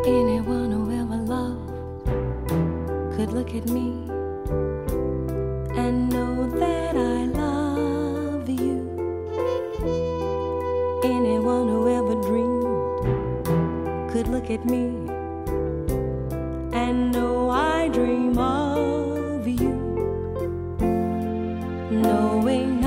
Anyone who ever loved could look at me and know that I love you. Anyone who ever dreamed could look at me and know I dream of you. Knowing